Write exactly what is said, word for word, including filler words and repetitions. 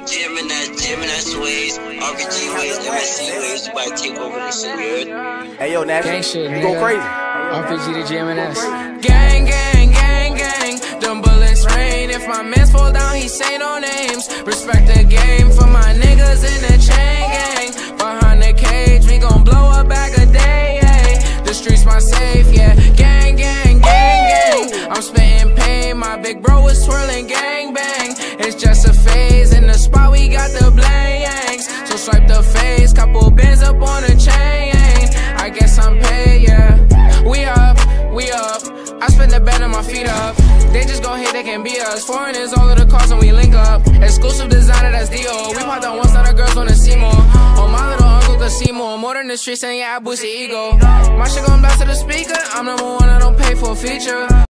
gym and that gym and that sways. R P G ways, M S C ways. You might take over this shit, you heard? Hey yo, Nash, gang shit, you go crazy. R P G to G M and S. Gang, gang, gang, gang. Them bullets rain. If my mans fall down, he say no names. Respect the game for my niggas in the chain gang. Behind the cage, we gon' blow a bag a day. Ay. The streets my safe, yeah. Gang, gang, gang, gang. I'm spitting pain. My big bro is twirling gang bang. It's just a phase. In the spot, we got the blanks. So swipe the face. Couple bands up on the chain. I guess I'm paid, yeah. We up, we up. I spend the bed on my feet up. They just gon' hate, they can be us. Foreigners, all of the cars when we link up. Exclusive designer, that's Dio. We pop that once, now the girls wanna see more. Oh, my little uncle could see more. More than the streets, and yeah, I boost the ego. My shit gon' blast to the speaker. I'm number one, I don't pay for a feature.